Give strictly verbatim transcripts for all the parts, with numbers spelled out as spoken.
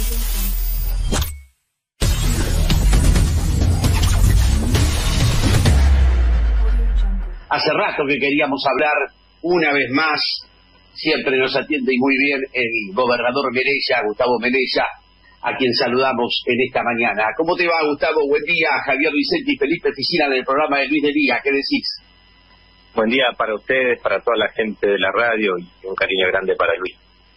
Hace rato que queríamos hablar una vez más, siempre nos atiende y muy bien el gobernador Melella, Gustavo Melella, a quien saludamos en esta mañana. ¿Cómo te va, Gustavo? Buen día, Javier Vicente y Felipe Oficina del programa de Luis de Liga. ¿Qué decís? Buen día para ustedes, para toda la gente de la radio y un cariño grande para Luis.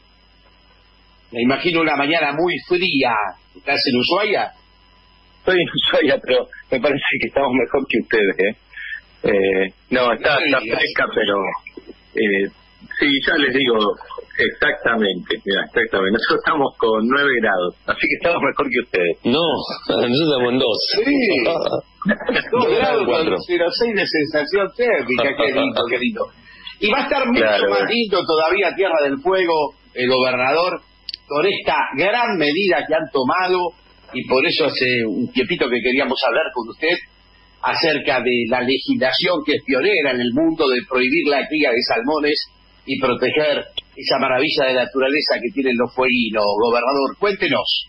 Me imagino una mañana muy fría. ¿Estás en Ushuaia? Estoy en Ushuaia, pero me parece que estamos mejor que ustedes, ¿eh? Eh, no, está, está fresca, pero eh, sí, ya les digo exactamente, mira, exactamente. Nosotros estamos con nueve grados, así que estamos mejor que ustedes. No, nosotros estamos en dos. Sí, dos grados con cero coma seis de sensación térmica, qué lindo, qué lindo. Y va a estar mucho claro, más lindo todavía Tierra del Fuego, el gobernador, con esta gran medida que han tomado, y por eso hace un tiempito que queríamos hablar con usted acerca de la legislación que es pionera en el mundo de prohibir la cría de salmones y proteger esa maravilla de naturaleza que tienen los fueguinos. Gobernador, cuéntenos.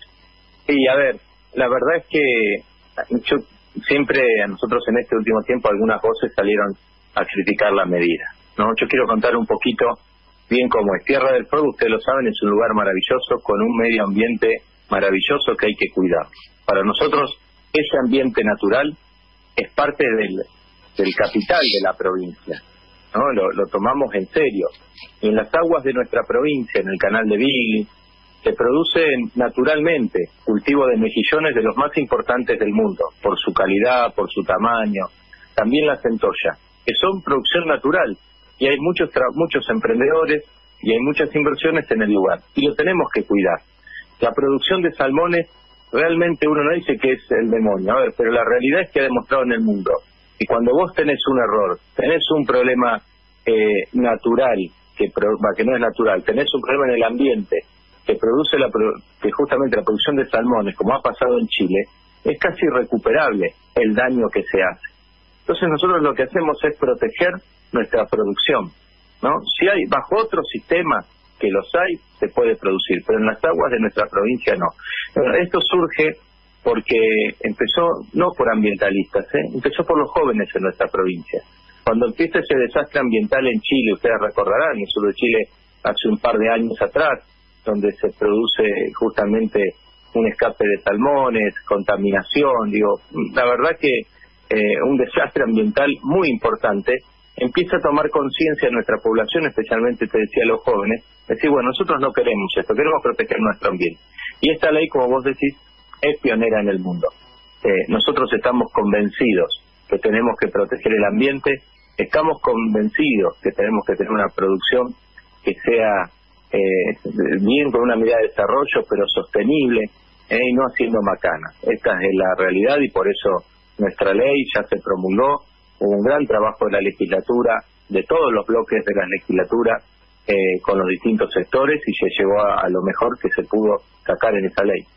Sí, a ver, la verdad es que yo siempre, a nosotros en este último tiempo, algunas voces salieron a criticar la medida, ¿no? Yo quiero contar un poquito bien cómo es. Tierra del Fuego, ustedes lo saben, es un lugar maravilloso, con un medio ambiente maravilloso que hay que cuidar. Para nosotros, ese ambiente natural es parte del, del capital de la provincia, ¿no? Lo, lo tomamos en serio. Y en las aguas de nuestra provincia, en el canal de Bigli, se produce naturalmente cultivo de mejillones de los más importantes del mundo, por su calidad, por su tamaño, también la centolla, que son producción natural, y hay muchos muchos emprendedores y hay muchas inversiones en el lugar, y lo tenemos que cuidar. La producción de salmones, realmente uno no dice que es el demonio, a ver, pero la realidad es que ha demostrado en el mundo que cuando vos tenés un error, tenés un problema eh, natural, que, pro, que no es natural, tenés un problema en el ambiente que produce la que justamente la producción de salmones, como ha pasado en Chile, es casi irrecuperable el daño que se hace. Entonces nosotros lo que hacemos es proteger nuestra producción, ¿no? Si hay bajo otro sistema, que los hay, se puede producir, pero en las aguas de nuestra provincia no. Esto surge porque empezó, no por ambientalistas, ¿eh? empezó por los jóvenes en nuestra provincia. Cuando empieza ese desastre ambiental en Chile, ustedes recordarán, en el sur de Chile, hace un par de años atrás, donde se produce justamente un escape de salmones, contaminación, digo, la verdad que eh, un desastre ambiental muy importante. Empieza a tomar conciencia nuestra población, especialmente, te decía, los jóvenes, decir, bueno, nosotros no queremos esto, queremos proteger nuestro ambiente. Y esta ley, como vos decís, es pionera en el mundo. Eh, nosotros estamos convencidos que tenemos que proteger el ambiente, estamos convencidos que tenemos que tener una producción que sea eh, bien, con una medida de desarrollo, pero sostenible, eh, y no haciendo macanas. Esta es la realidad y por eso nuestra ley ya se promulgó. Hubo un gran trabajo de la legislatura, de todos los bloques de la legislatura, eh, con los distintos sectores, y se llegó a, a lo mejor que se pudo sacar en esa ley.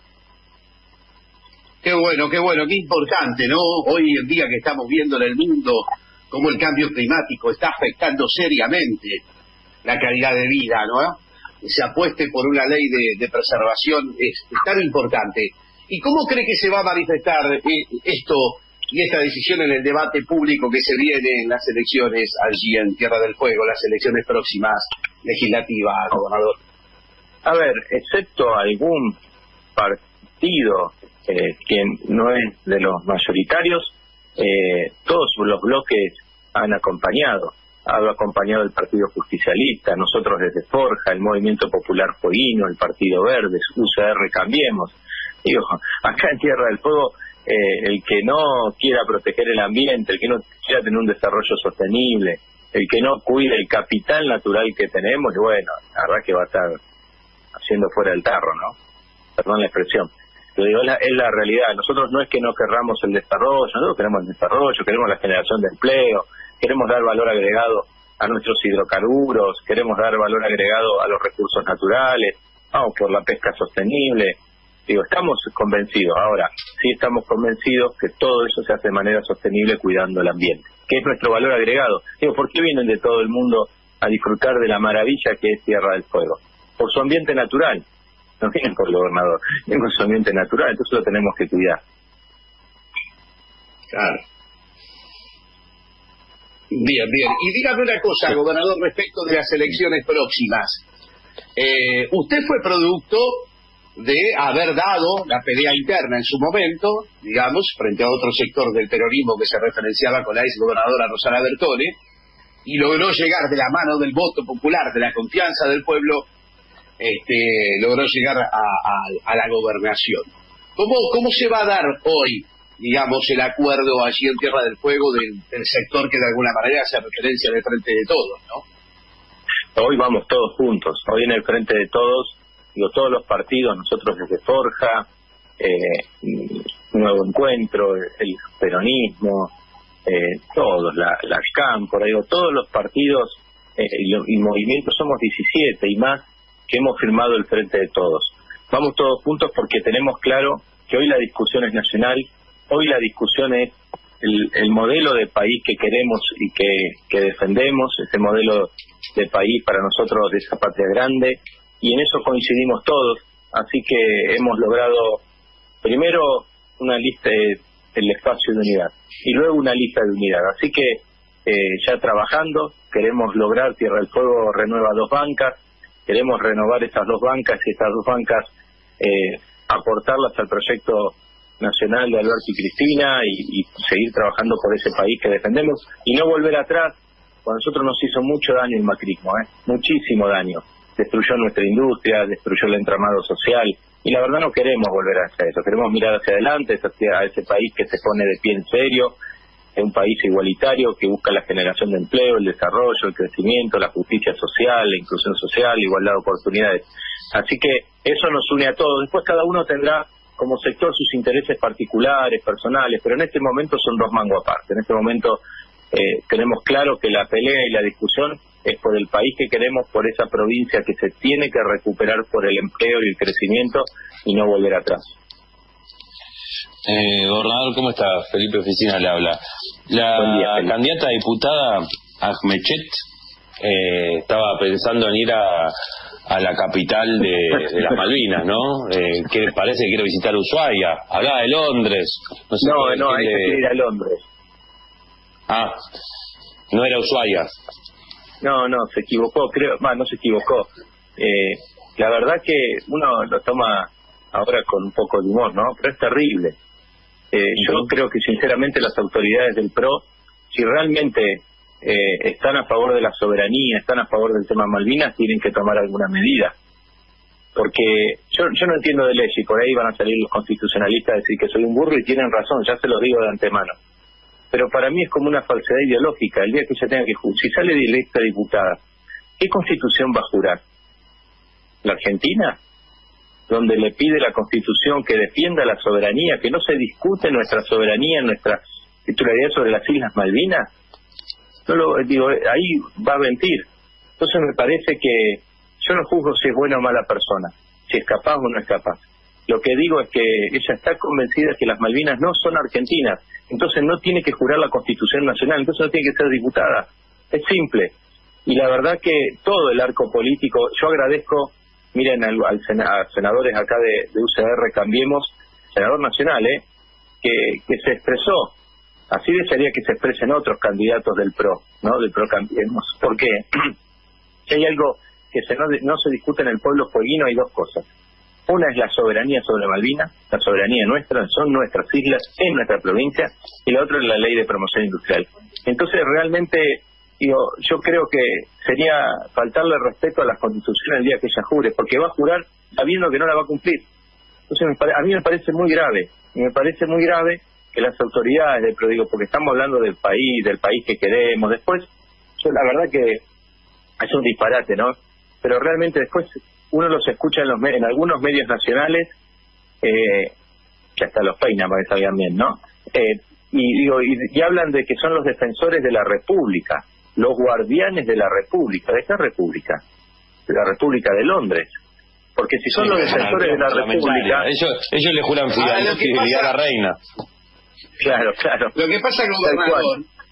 Qué bueno, qué bueno, qué importante, ¿no? Hoy en día que estamos viendo en el mundo cómo el cambio climático está afectando seriamente la calidad de vida, ¿no? Se apueste por una ley de, de preservación es, es tan importante. ¿Y cómo cree que se va a manifestar eh, esto y esta decisión en el debate público que se viene en las elecciones allí en Tierra del Fuego, las elecciones próximas legislativas, gobernador? A ver, excepto algún partido eh, que no es de los mayoritarios, eh, todos los bloques han acompañado. Ha acompañado el Partido Justicialista, nosotros desde Forja, el Movimiento Popular Fueguino, el Partido Verde, U C R Cambiemos. Digo, acá en Tierra del Fuego, Eh, el que no quiera proteger el ambiente, el que no quiera tener un desarrollo sostenible, el que no cuide el capital natural que tenemos, y bueno, la verdad que va a estar haciendo fuera del tarro, ¿no? Perdón la expresión. Pero digo, es la, es la realidad. Nosotros no es que no querramos el desarrollo, nosotros queremos el desarrollo, queremos la generación de empleo, queremos dar valor agregado a nuestros hidrocarburos, queremos dar valor agregado a los recursos naturales, vamos por la pesca sostenible. Digo, estamos convencidos, ahora sí estamos convencidos que todo eso se hace de manera sostenible cuidando el ambiente, que es nuestro valor agregado. Digo, ¿por qué vienen de todo el mundo a disfrutar de la maravilla que es Tierra del Fuego? Por su ambiente natural. no vienen por el gobernador, vienen con su ambiente natural, entonces lo tenemos que cuidar. Claro. Bien, bien. Y dígame una cosa, gobernador, respecto de las elecciones próximas. Eh, usted fue producto de haber dado la pelea interna en su momento, digamos, frente a otro sector del peronismo que se referenciaba con la ex gobernadora Rosana Bertone, y logró llegar de la mano del voto popular, de la confianza del pueblo, este, logró llegar a, a, a la gobernación. ¿Cómo, ¿Cómo se va a dar hoy, digamos, el acuerdo allí en Tierra del Fuego del, del sector que de alguna manera hace referencia al Frente de Todos, ¿no? Hoy vamos todos juntos, hoy en el Frente de Todos, digo, todos los partidos, nosotros desde Forja, eh, Nuevo Encuentro, el peronismo, eh, todos, la, la C A M, por ahí, digo, todos los partidos eh, y, y movimientos, somos diecisiete y más, que hemos firmado el Frente de Todos. Vamos todos juntos porque tenemos claro que hoy la discusión es nacional, hoy la discusión es el, el modelo de país que queremos y que, que defendemos, ese modelo de país para nosotros de esa patria grande, y en eso coincidimos todos, así que hemos logrado primero una lista de, del espacio de unidad, y luego una lista de unidad, así que eh, ya trabajando, queremos lograr, Tierra del Fuego renueva dos bancas, queremos renovar esas dos bancas y estas dos bancas eh, aportarlas al proyecto nacional de Alberto y Cristina y, y seguir trabajando por ese país que defendemos y no volver atrás. A nosotros nos hizo mucho daño el macrismo, ¿eh? muchísimo daño. Destruyó nuestra industria, destruyó el entramado social y la verdad no queremos volver hacia eso, queremos mirar hacia adelante, hacia ese país que se pone de pie en serio, es un país igualitario que busca la generación de empleo, el desarrollo, el crecimiento, la justicia social, la inclusión social, igualdad de oportunidades. Así que eso nos une a todos. Después cada uno tendrá como sector sus intereses particulares, personales, pero en este momento son dos mangos aparte. En este momento eh, tenemos claro que la pelea y la discusión es por el país que queremos, por esa provincia que se tiene que recuperar por el empleo y el crecimiento y no volver atrás. Eh, gobernador, ¿cómo está? Felipe Oficina le habla. La día, candidata a diputada Ahmechet eh, estaba pensando en ir a, a la capital de, de las Malvinas, ¿no? Eh, que parece que quiere visitar Ushuaia. Hablaba de Londres. No, sé no, no hay que ir a Londres. Ah, no era Ushuaia. No, no, se equivocó, creo, bah, no se equivocó. Eh, la verdad que uno lo toma ahora con un poco de humor, ¿no? Pero es terrible. Eh, yo creo que sinceramente las autoridades del P R O, si realmente eh, están a favor de la soberanía, están a favor del tema Malvinas, tienen que tomar alguna medida. Porque yo, yo no entiendo de ley, y por ahí van a salir los constitucionalistas a decir que soy un burro y tienen razón, ya se los digo de antemano. Pero para mí es como una falsedad ideológica. El día que ella tenga que jurar, si sale electa diputada, ¿qué constitución va a jurar? ¿La Argentina? Donde le pide la Constitución que defienda la soberanía, que no se discute nuestra soberanía, nuestra titularidad sobre las Islas Malvinas. No lo digo, ahí va a mentir. Entonces me parece que yo no juzgo si es buena o mala persona, si es capaz o no es capaz. Lo que digo es que ella está convencida que las Malvinas no son argentinas, entonces no tiene que jurar la Constitución Nacional, entonces no tiene que ser diputada. Es simple. Y la verdad que todo el arco político, yo agradezco, miren al, al sena, a senadores acá de, de U C R, Cambiemos, senador nacional, ¿eh? que, que se expresó. Así desearía que se expresen otros candidatos del P R O, ¿no? Del P R O Cambiemos. ¿Por qué? Si hay algo que se no, no se discute en el pueblo fueguino, hay dos cosas. Una es la soberanía sobre Malvinas, la soberanía nuestra, son nuestras islas, en nuestra provincia, y la otra es la ley de promoción industrial. Entonces realmente, digo, yo creo que sería faltarle respeto a las constituciones el día que ella jure, porque va a jurar sabiendo que no la va a cumplir. Entonces me pare, a mí me parece muy grave, y me parece muy grave que las autoridades del P R O, digo, porque estamos hablando del país, del país que queremos, después, yo la verdad que es un disparate, ¿no? Pero realmente después uno los escucha en, los, en algunos medios nacionales, eh, que hasta los peinan para que salgan bien, ¿no? Eh, y, digo, y, y hablan de que son los defensores de la República, los guardianes de la República. ¿De qué República? De la República de Londres. Porque si son sí, los defensores de la República... Ellos, ellos le juran fidelidad ah, a la reina. Claro, claro. Lo que pasa, gobernador,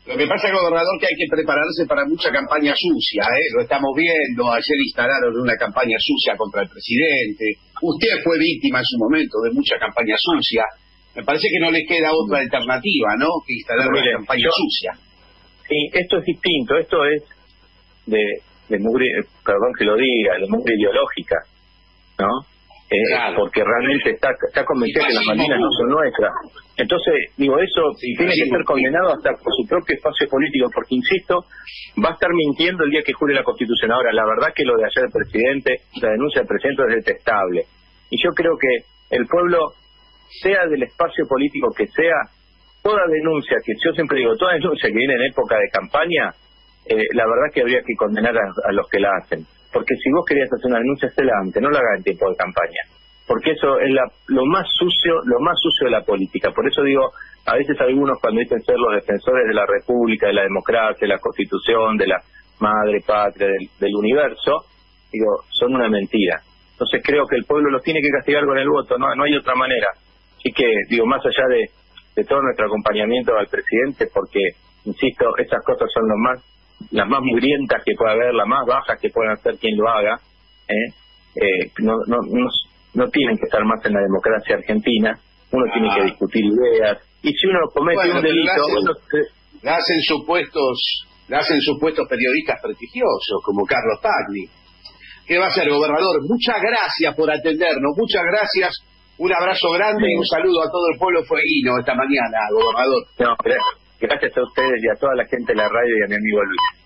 Lo que pasa, gobernador, que hay que prepararse para mucha campaña sucia, ¿eh? Lo estamos viendo, ayer instalaron una campaña sucia contra el presidente. Usted fue víctima en su momento de mucha campaña sucia. Me parece que no les queda otra alternativa, ¿no?, que instalar una campaña yo, sucia. Sí, esto es distinto, esto es de, de mugre, perdón que lo diga, de mugre ideológica, ¿no? Eh, claro. Porque realmente está, está convencida que las Malvinas no son nuestras. Entonces, digo, eso sí, tiene que ser condenado hasta por su propio espacio político, porque, insisto, va a estar mintiendo el día que jure la Constitución. Ahora, la verdad que lo de ayer del presidente, la denuncia del presidente es detestable. Y yo creo que el pueblo, sea del espacio político que sea, toda denuncia, que yo siempre digo, toda denuncia que viene en época de campaña, eh, la verdad que habría que condenar a, a los que la hacen. Porque si vos querías hacer una denuncia, hacela antes, no la hagas en tiempo de campaña. Porque eso es la, lo más sucio, lo más sucio de la política. Por eso digo, a veces algunos cuando dicen ser los defensores de la República, de la democracia, de la Constitución, de la madre patria, del, del universo, digo, son una mentira. Entonces creo que el pueblo los tiene que castigar con el voto, no, no hay otra manera. Así que, digo, más allá de, de todo nuestro acompañamiento al presidente, porque, insisto, esas cosas son lo más, las más mugrientas que pueda haber, las más bajas que puedan hacer quien lo haga, ¿eh? Eh, no, no, no, no tienen que estar más en la democracia argentina, uno ah. tiene que discutir ideas, y si uno comete bueno, un delito... Le hacen, uno se... le hacen supuestos, le hacen supuestos periodistas prestigiosos, como Carlos Pagni. ¿Qué va a hacer, gobernador? Muchas gracias por atendernos, muchas gracias, un abrazo grande sí. y un saludo a todo el pueblo fueguino esta mañana, gobernador. No, gracias a ustedes y a toda la gente de la radio y a mi amigo Luis.